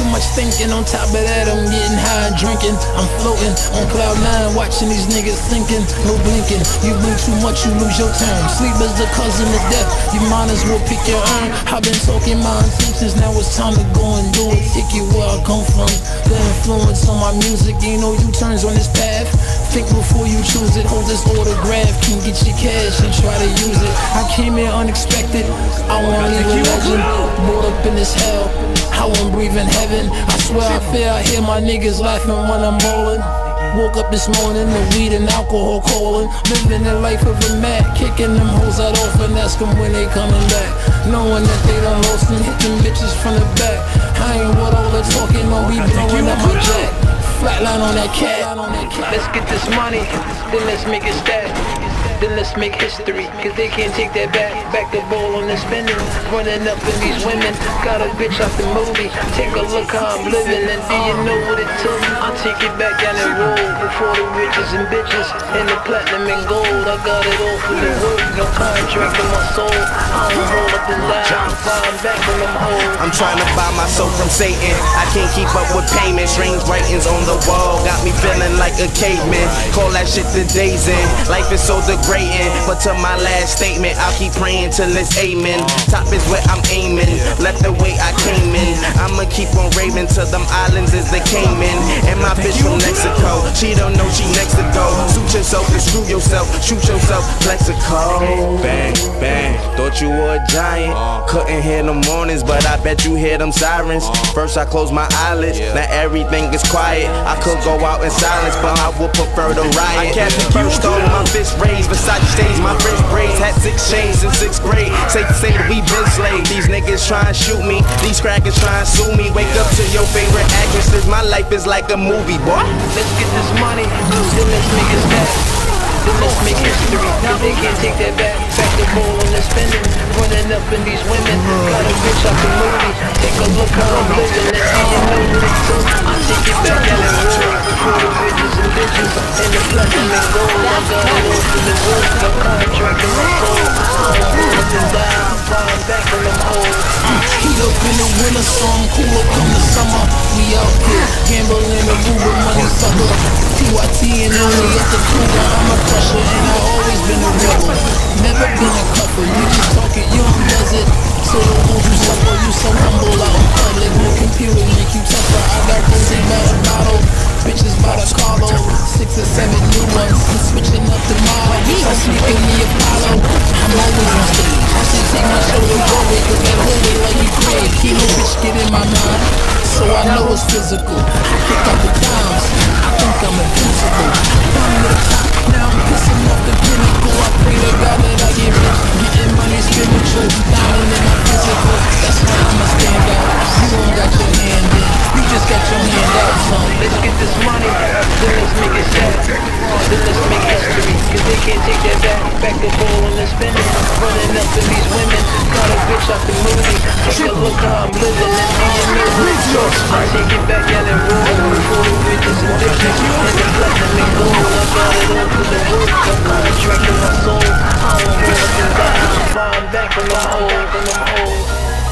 Too much thinking, on top of that I'm getting high and drinking. I'm floating on cloud 9, watching these niggas sinking. No blinking, you blink too much, you lose your turn. Sleep is the cousin of death, you might as well pick your urn. I've been talking my intentions, now it's time to go and do it. Take it where I come from, the influence on my music. Ain't no U-turns on this path. Think before you choose it, hold this autograph. Can get your cash and try to use it. I came here unexpected, I wanna leave a legend. Brought up in this hell, I won't breathe in heaven. I swear I fear I hear my niggas laughing when I'm bowling. Woke up this morning, the weed and alcohol calling. Living the life of a mad, kicking them hoes out off and ask them when they coming back. Knowing that they done lost and hit them bitches from the back. I ain't with all the talking, no be blowing up my jack. Flatline on that cat. Let's get this money, then let's make it stack. Then let's make history, cause they can't take that back. Back the ball on the spinning, running up in these women. Got a bitch off the movie, take a look how I'm living. And do you know what it took? I'll take it back down the road. Before the riches and bitches, and the platinum and gold. I got it all for the work, no contract in my soul. I don't roll up and down, I'm flying back on them hoes. I'm trying to buy my soul from Satan. I can't keep up with payments, strange writings on the wall. Got me feeling like a caveman, call that shit the days in. Life is so degrading, but to my last statement, I'll keep praying till it's amen. Top is where I'm aiming, left the way I came in. I'ma keep on raving till them islands is the Cayman. And my bitch from Mexico, she don't know she next to go. Suit yourself and screw yourself, shoot yourself, Plexico. Bang, bang, thought you were a giant. Couldn't hear the mornings, but I bet you hear them sirens. First I close my eyelids, now everything is quiet. I could go out in silence, but I would prefer to riot. I catch the first on my fist raised, Versace stage, my wrist braids, had 6 chains in 6th grade. Safe to say that we been slaves. These niggas try and shoot me, these crackers try and sue me. Wake up to your favorite actresses, my life is like a movie, boy. Let's get this money, then let's make it stack. Then let's make history, cause they can't take that back. Back the ball on the spinning, running up in these women. Got a bitch off the movie, take a look how I'm living. And do you know what it took? I'll take it back down the road. Before the riches and bitches, and the platinum and gold. I got it all for the work, no contract in my soul. I don't roll up and down, I'm flying back on them hoes. Heat up in the winter, so I'm cooler come the summer. We out here, gambling the Uber money sucker. PYT and only at the cougar, I'm a crusher and I always been a real one. Never been a couple, you just talk it, you don't does it. So don't hold you suffer, you so humble out in public. No computer make you tougher, I got rosé by the bottle. Bitches by the carlo, 6 or 7 new ones. I'm switching up the model, I sleep in the Apollo. I'm always on stage, I should take my shoulder away, cause that whole way like you crave. Kilo bitch get in my mind, so I know it's physical. I kick out the dimes, I think I'm invincible. I'm to the top, now I'm pissing off the pinnacle. I pray to God that I get rich, getting money spiritual. Diamond in my physical, that's why I'ma stand out. You don't got your hand in, you just got your hand out, son. Let's get this money, then let's make it sad. Then let's make history, cause they can't take that back. Back the ball on the spinning, running up in these women. Got a bitch off the movie, take a look how I'm living. And do you know what it took? I'll take it back down the road. Before the riches and bitches, and the platinum and gold. I got it all for the work, no contract in my soul. I don't roll up and down, I'm flying back from them hoes.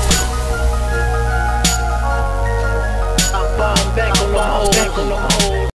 I'm flying back on them hoes.